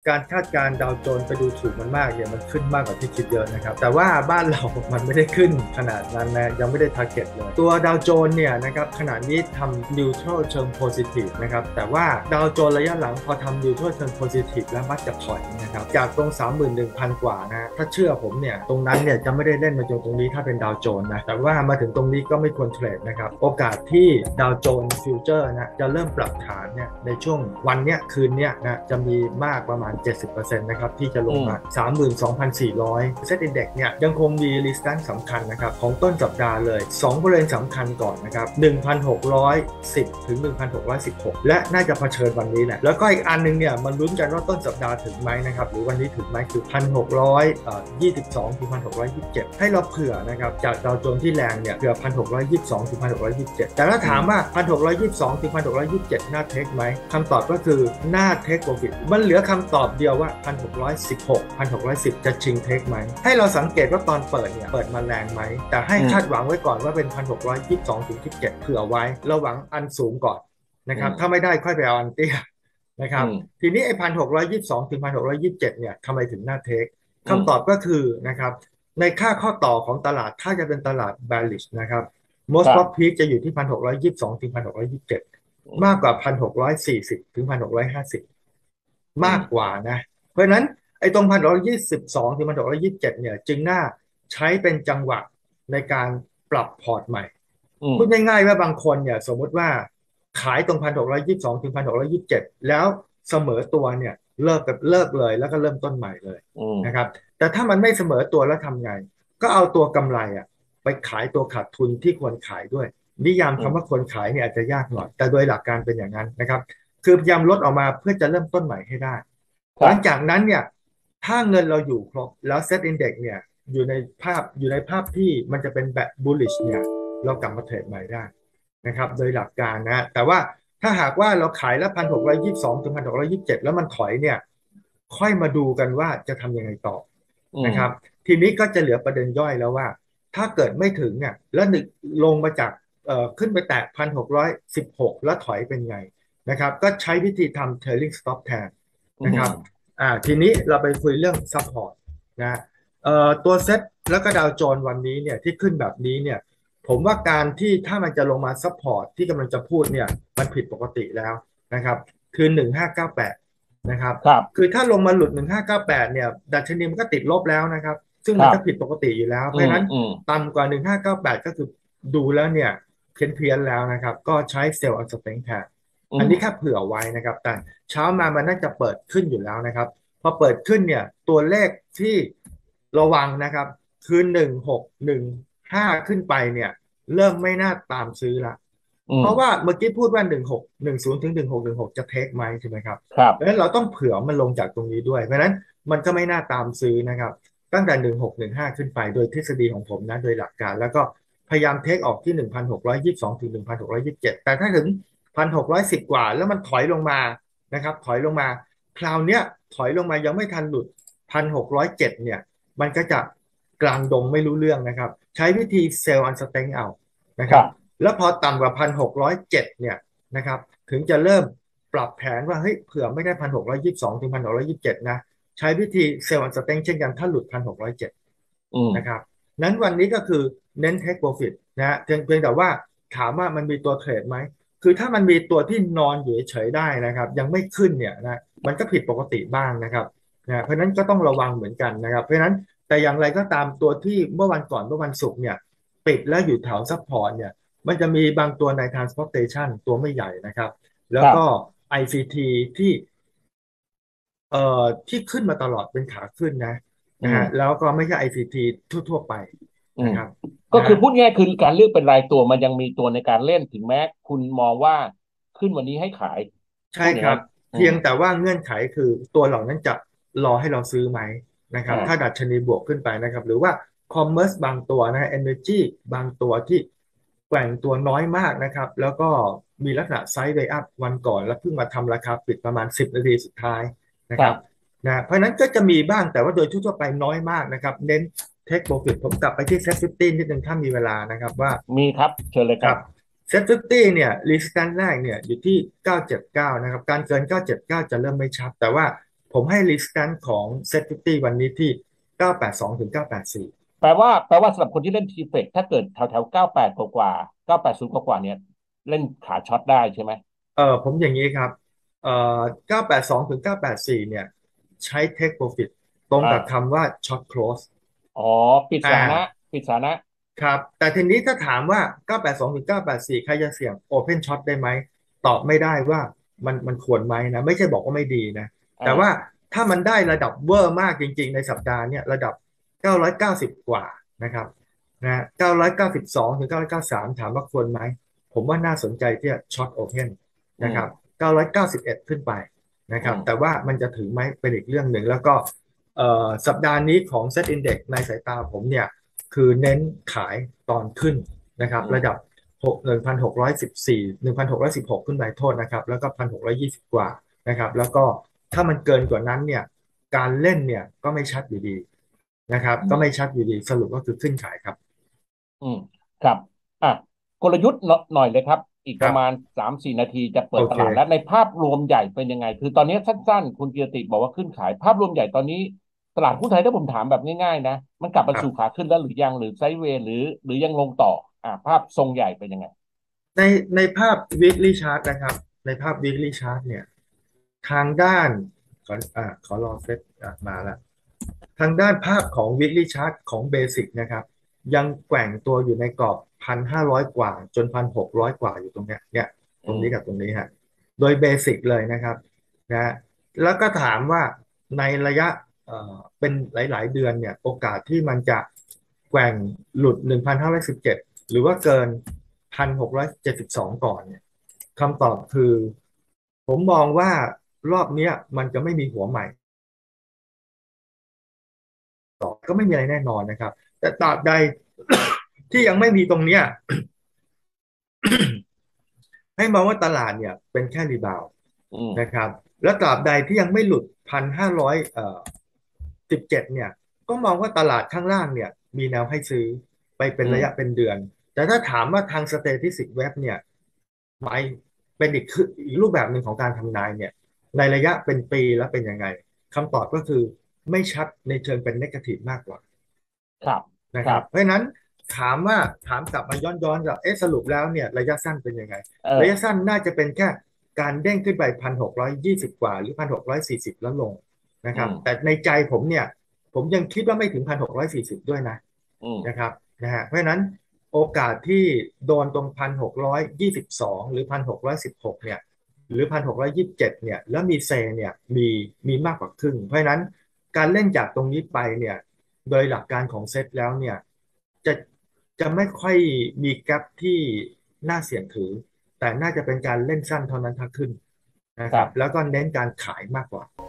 การคาดการณ์ดาวโจนส์ไปดูถูกมันมากเนี่ยมันขึ้นมากกว่าที่คิดเยอะนะครับแต่ว่าบ้านเรามันไม่ได้ขึ้นขนาดนั้นนะยังไม่ได้ทาร์เก็ตเลยตัวดาวโจนส์เนี่ยนะครับขณะนี้ทำนิวทรัลเชิงโพซิทีฟนะครับแต่ว่าดาวโจนส์ระยะหลังพอทำนิวทรัลเชิงโพซิทีฟแล้วมักจะถอยนะครับจากตรง 31,000 กว่านะถ้าเชื่อผมเนี่ยตรงนั้นเนี่ยจะไม่ได้เล่นมาจนตรงนี้ถ้าเป็นดาวโจนส์นะแต่ว่ามาถึงตรงนี้ก็ไม่ควรเทรดนะครับโอกาสที่ดาวโจนส์ฟิวเจอร์นะจะเริ่มปรับฐานเนี่ยในช่วงวันเนี้ยคืนเนี้ยนะจะมีมากประมาณ 70% นะครับที่จะลงมา 32,400 เซ็ตอินเด็กซ์เนี่ยยังคงมีรีสแตนสำคัญนะครับของต้นสัปดาห์เลย2บริเวณสำคัญก่อนนะครับ 1,610 ถึง 1,616 และน่าจะเผชิญวันนี้แหละแล้วก็อีกอันนึงเนี่ยมันลุ้นกันว่าต้นสัปดาห์ถึงไหมนะครับหรือวันนี้ถึงไหมคือ 1,622 ถึง 1,627 ให้เราเผื่อนะครับจากดาวโจนส์ที่แรงเนี่ยเผื่อ 1,622 ถึง 1,627 แต่ถ้าถามว่า 1,622 ถึง 1,627 น่าเทคไหมคำตอบก็คือน่าเทคโปรฟิตมันเหลือคำตอบเดียวว่า 1,616 1,610 จะชิงเทคไหมให้เราสังเกตว่าตอนเปิดเนี่ยเปิดมาแรงไหมแต่ให้คาดหวังไว้ก่อนว่าเป็น 1,622 ถึง 27 เผื่อไว้เราหวังอันสูงก่อนนะครับถ้าไม่ได้ค่อยไปเอาอันเตี้ยนะครับทีนี้ไอ้ 1,622 ถึง 1,627 เนี่ยทำไมถึงน่าเทคคำตอบก็คือนะครับในค่าข้อต่อของตลาดถ้าจะเป็นตลาด bearish นะครับ most stop peak จะอยู่ที่ 1,622 ถึง 1,627 มากกว่า 1,640 ถึง 1,650 มากกว่านะเพราะฉะนั้นไอ้ตรง 1,622 ถึง 1,627 เนี่ยจึงน่าใช้เป็นจังหวะในการปรับพอร์ตใหม่พูดง่ายๆว่าบางคนเนี่ยสมมุติว่าขายตรง 1,622 ถึง 1,627 แล้วเสมอตัวเนี่ยเลิกเลยแล้วก็เริ่มต้นใหม่เลยนะครับแต่ถ้ามันไม่เสมอตัวแล้วทำไงก็เอาตัวกำไรอ่ะไปขายตัวขาดทุนที่ควรขายด้วยนิยามคำว่าควรขายเนี่ยอาจจะยากหน่อยแต่โดยหลักการเป็นอย่างนั้นนะครับคือพยายามลดออกมาเพื่อจะเริ่มต้นใหม่ให้ได้หลังจากนั้นเนี่ยถ้าเงินเราอยู่ครบแล้วเซ็ตอินเด็กซ์เนี่ยอยู่ในภาพที่มันจะเป็นแบบ bullish เนี่ยเรากลับมาเทรดใหม่ได้นะครับโดยหลักการนะแต่ว่าถ้าหากว่าเราขายแล้ว1,622 ถึง 1,627 แล้วมันถอยเนี่ยค่อยมาดูกันว่าจะทำยังไงต่อนะครับทีนี้ก็จะเหลือประเด็นย่อยแล้วว่าถ้าเกิดไม่ถึงเนี่ยแล้วลงมาจากขึ้นไปแตะ1,616แล้วถอยเป็นไงนะครับก็ใช้วิธีทำ trailing stop แทนนะครับทีนี้เราไปคุยเรื่อง support นะตัวเซ็ตแล้วก็ดาวโจนส์วันนี้เนี่ยที่ขึ้นแบบนี้เนี่ยผมว่าการที่ถ้ามันจะลงมา support ที่กำลังจะพูดเนี่ยมันผิดปกติแล้วนะครับคือ1598นะครับคือถ้าลงมาหลุด1598เนี่ยดัชนีมันก็ติดลบแล้วนะครับซึ่งมันก็ผิดปกติอยู่แล้วเพราะฉะนั้นต่ำกว่า1598ก็คือดูแล้วเนี่ยเพี้ยนแล้วนะครับก็ใช้เซลล์อัลสเต็งแทนอันนี้แค่เผื่อไว้นะครับแต่เช้ามามันน่าจะเปิดขึ้นอยู่แล้วนะครับพอเปิดขึ้นเนี่ยตัวเลขที่ระวังนะครับคือ1615ขึ้นไปเนี่ยเริ่มไม่น่าตามซื้อละเพราะว่าเมื่อกี้พูดว่า1610 ถึง1616จะเทคไหมใช่ไหมครับเพราะฉะนั้นเราต้องเผื่อมันลงจากตรงนี้ด้วยเพราะฉะนั้นมันก็ไม่น่าตามซื้อนะครับตั้งแต่1615ขึ้นไปโดยทฤษฎีของผมนะโดยหลักการแล้วก็พยายามเทคออกที่1622 ถึง1627แต่ถ้าถึง1,610กว่าแล้วมันถอยลงมานะครับถอยลงมาคราวเนี้ยถอยลงมายังไม่ทันหลุด1,607เนี่ยมันก็จะกลางดงไม่รู้เรื่องนะครับใช้วิธีเซลล์อันสเต็งเอานะครับแล้วพอต่ำกว่า1,607เนี่ยนะครับถึงจะเริ่มปรับแผนว่าเฮ้ยเผื่อไม่ได้1,622 ถึง1,627นะใช้วิธีเซลล์อันสเต็งเช่นกันถ้าหลุด1,607นะครับนั้นวันนี้ก็คือเน้นเทคโปรฟิตนะเพียงแต่ว่าถามว่ามันมีตัวเทรดไหมคือถ้ามันมีตัวที่นอนอยู่เฉยได้นะครับยังไม่ขึ้นเนี่ยนะมันก็ผิดปกติบ้างนะครับนะเพราะนั้นก็ต้องระวังเหมือนกันนะครับเพราะนั้นแต่อย่างไรก็ตามตัวที่เมื่อวันก่อนเมื่อวันศุกร์เนี่ยปิดแล้วอยู่แถวซัพพอร์ตเนี่ยมันจะมีบางตัวใน transportation ตัวไม่ใหญ่นะครับแล้วก็ ICT ที่ที่ขึ้นมาตลอดเป็นขาขึ้นนะฮะแล้วก็ไม่ใช่ ICT ทั่วๆไปนะครับก็คือพูดง่ายคือการเลือกเป็นรายตัวมันยังมีตัวในการเล่นถึงแม้คุณมองว่าขึ้นวันนี้ให้ขายใช่ครับเพียงแต่ว่าเงื่อนไขคือตัวเหล่านั้นจะรอให้เราซื้อไหมนะครับถ้าดัชนีบวกขึ้นไปนะครับหรือว่าคอมเมอร์สบางตัวนะ Energy บางตัวที่แกว่งตัวน้อยมากนะครับแล้วก็มีลักษณะไซด์เวย์อัพวันก่อนแล้วเพิ่งมาทำราคาปิดประมาณ10นาทีสุดท้ายนะครับนะเพราะนั้นก็จะมีบ้างแต่ว่าโดยทั่วไปน้อยมากนะครับเน้นเทคโปรฟิตผมกลับไปที่เซ็ต50นิดนึงถ้ามีเวลานะครับว่ามีครับเชิญเลยครับเซ็ต50เนี่ย รีสแตนแรกเนี่ยอยู่ที่979นะครับการเกิน979จะเริ่มไม่ชัดแต่ว่าผมให้ resistance ของ Set 50วันนี้ที่982ถึง984 แปลว่าสำหรับคนที่เล่นทีเฟกถ้าเกิดแถว98กว่า980กว่าเนี่ยเล่นขาช็อตได้ใช่ไหมผมอย่างนี้ครับเอ่982ถึง984เนี่ยใช้ take profit ตรงกับอ่าคำว่า short close อ๋อปิดอ่าสถาปิดสถานะครับแต่ทีนี้ถ้าถามว่า982ถึง984ใครจะเสี่ยง Open Shot ได้ไหมตอบไม่ได้ว่ามันควรไหมนะไม่ใช่บอกว่าไม่ดีนะแต่ว่าอ่าถ้ามันได้ระดับเวอร์มากจริงๆในสัปดาห์เนี้ยระดับ990กว่านะครับนะ992ถึง993ถามว่าควรไหมผมว่าน่าสนใจที่จะ Short Open นะครับอืม 991ขึ้นไปนะอืมครับแต่ว่ามันจะถึงไหมเป็นอีกเรื่องหนึ่งแล้วก็สัปดาห์นี้ของ Set Index ในสายตาผมเนี่ย คือเน้นขายตอนขึ้นนะครับอืมระดับ1,614 1,616ขึ้นไปโทษนะครับแล้วก็1,620กว่านะครับแล้วก็ถ้ามันเกินกว่านั้นเนี่ยการเล่นเนี่ยก็ไม่ชัดอยู่ดีนะครับก็ไม่ชัดอยู่ดีสรุปก็คือขึ้นขายครับอืมครับอ่ะกลยุทธ์หน่อยเลยครับอีกครับประมาณ3-4 นาทีจะเปิโอเคดตลาดแล้วในภาพรวมใหญ่เป็นยังไงคือตอนนี้สั้นๆคุณเกียรติบอกว่าขึ้นขายภาพรวมใหญ่ตอนนี้ตลาดหุ้นไทยถ้าผมถามแบบง่ายๆนะมันกลับมาสู่ขาครับขึ้นแล้วหรือยังหรือไซด์เวย์หรือยังลงต่อภาพทรงใหญ่เป็นยังไงในในภาพ weekly chart นะครับในภาพ weekly chart เนี่ยทางด้านขอรอเซตมาแล้ว ทางด้านภาพของ weekly chart ของ Basic นะครับยังแกว่งตัวอยู่ในกรอบ1,500กว่าจน1,600กว่าอยู่ตรงเนี้ยเนี่ยตรงนี้กับอืมตรงนี้ฮะโดย Basic เลยนะครับนะแล้วก็ถามว่าในระยะเป็นหลายๆเดือนเนี่ยโอกาสที่มันจะแกว่งหลุด1,517หรือว่าเกิน1,672ก่อนเนี่ยคำตอบคือผมมองว่ารอบเนี้ยมันจะไม่มีหัวใหม่ ก็ไม่มีอะไรแน่นอนนะครับแต่ตราบใดที่ยังไม่มีตรงเนี้ยให้มองว่าตลาดเนี่ยเป็นแค่รีบาวอืมนะครับแล้วตราบใดที่ยังไม่หลุด1,50017เนี่ยก็มองว่าตลาดข้างล่างเนี่ยมีแนวให้ซื้อไปเป็นอืมระยะเป็นเดือนแต่ถ้าถามว่าทางสเตติสติกเว็บเนี่ยหมายเป็นอีกรูปแบบหนึ่งของการทำนายเนี่ยในระยะเป็นปีแล้วเป็นยังไงคำตอบก็คือไม่ชัดในเชิงเป็นเนกาทีฟมากกว่าครับนะครับครับเพราะฉะนั้นถามว่าถามกลับมาย้อนกับสรุปแล้วเนี่ยระยะสั้นเป็นยังไงเออระยะสั้นน่าจะเป็นแค่การเด้งขึ้นไป1,620กว่าหรือ1,640แล้วลงนะครับอืมแต่ในใจผมเนี่ยผมยังคิดว่าไม่ถึง1,640ด้วยนะอืมนะครับนะฮะเพราะฉะนั้นโอกาสที่โดนตรง1,622หรือ1,616เนี่ยหรือ1,627เนี่ยแล้วมีเซเนี่ยมีมากกว่าครึ่งเพราะฉะนั้นการเล่นจากตรงนี้ไปเนี่ย โดยหลักการของเซตแล้วเนี่ยจะจะไม่ค่อยมีแกลบที่น่าเสี่ยงถือแต่น่าจะเป็นการเล่นสั้นเท่านั้นถ้าขึ้นนะครับครับแล้วก็เน้นการขายมากกว่า